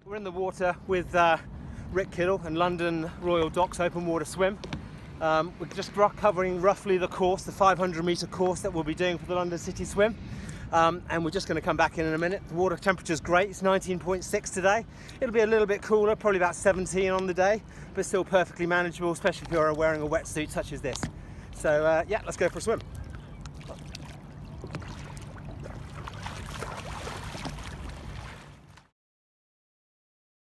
We're in the water with Rick Kiddle and London Royal Docks Open Water Swim. We're just covering roughly the course, the 500-metre course that we'll be doing for the London City Swim. And we're just going to come back in a minute. The water temperature's great, it's 19.6 today. It'll be a little bit cooler, probably about 17 on the day, but still perfectly manageable, especially if you're wearing a wetsuit such as this. So yeah, let's go for a swim.